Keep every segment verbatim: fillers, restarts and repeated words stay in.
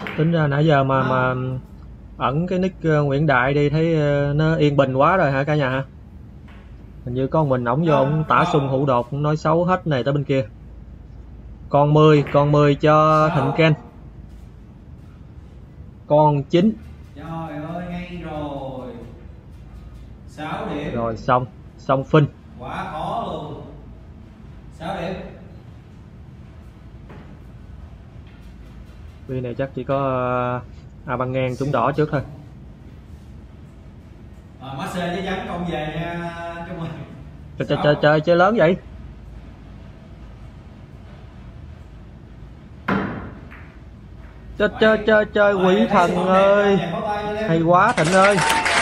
Tính ra nãy giờ mà mà ẩn cái nick uh, Nguyễn Đại đi thấy uh, nó yên bình quá rồi hả cả nhà hả? Hình như con mình ổng vô ổng tả xung hữu đột, nói xấu hết này tới bên kia. Con mười, con mười cho Thịnh Ken. Con chín. Trời ơi, ngay rồi. sáu điểm. Rồi xong, xong phinh. Quá khó luôn. sáu điểm. Vì này chắc chỉ có uh, A Băng ngang trúng đỏ trước thôi. À, má xê với trắng công về nha Trung ơi. Trời trời trời trời chơi lớn vậy. Chơi chơi chơi chơi quỷ thần ơi. Hay quá Thịnh ơi.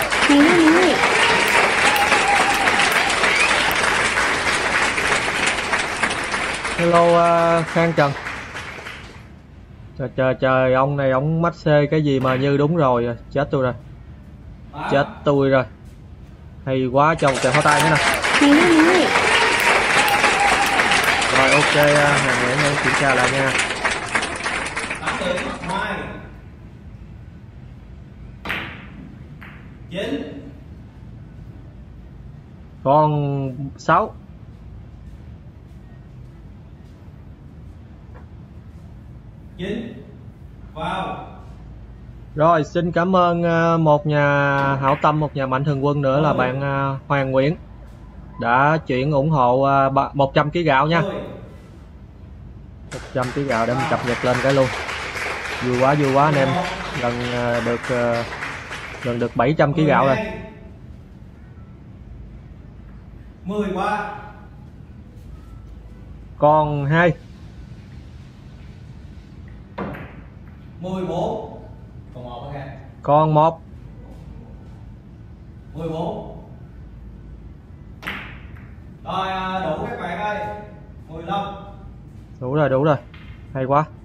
Hello uh, Khang Trần. Trời trời trời, ông này ông mách xê cái gì mà như đúng rồi, chết tôi rồi. Chết tôi rồi. Hay quá, cho một tràng pháo tay nữa nè. Rồi ok, Hà Nguyễn em kiểm tra lại nha. chín. Con sáu. chín. Vào. Rồi xin cảm ơn một nhà hảo tâm, một nhà mạnh thường quân nữa là bạn Hoàng Nguyễn đã chuyển ủng hộ một trăm ki lô gam gạo nha. một trăm ki lô gam gạo để mình cập nhật lên cái luôn. Vui quá vui quá anh em, gần được gần được bảy trăm ki lô gam gạo rồi. mười qua. Còn hai. mười bốn. Còn một nha. Còn một. mười bốn. Rồi đủ các bạn ơi. mười lăm. Đủ rồi, đủ rồi. Hay quá.